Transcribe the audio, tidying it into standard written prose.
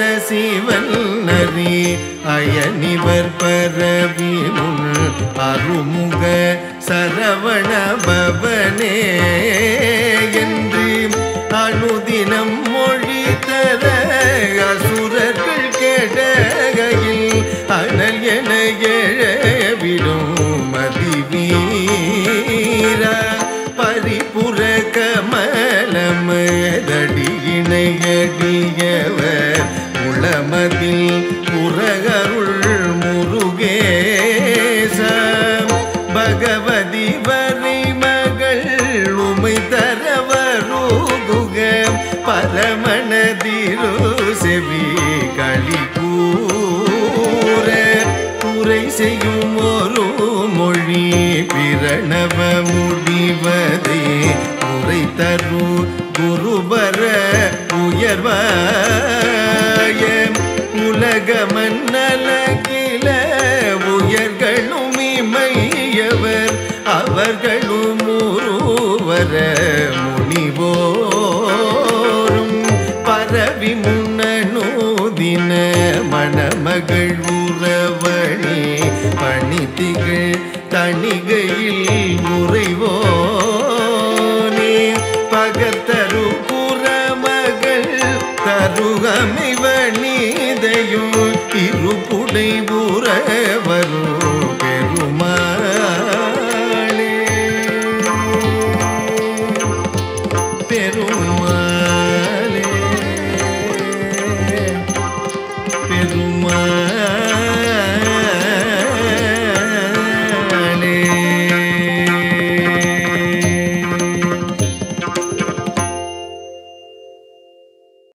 பரசிவன் நரி அயனிவர் பரவி முன் அருமுக சரவண பவனே என்று அனுதினம் மொழி தர அசுரர்கள் கெடகையில் அனல் என எழவிடும் மதிவீர பரிபுர கமலமதடியினையடியவர் உளமதில் புறகருள் முருகேச பகவதி வரை மகள் உமை தரவருகுக பரமணதிரு செவி களி கூற குறை செய்யும் ஒரு மொழி பிரணவ முடிவதே குறை தரு குருபர உயர்வாய உலக மன்னலகில உயர்களும் இமையவர் அவர்களும் ஒருவர முனிவோரும் பரவி முன்னூதின மணமகள் உறவணி பணித்திகள் தணிகையில் உறைவோனே பகத்தரு புறமகள் தருகமைவனிதையும் இருப்புடை உறவரு பெருமானே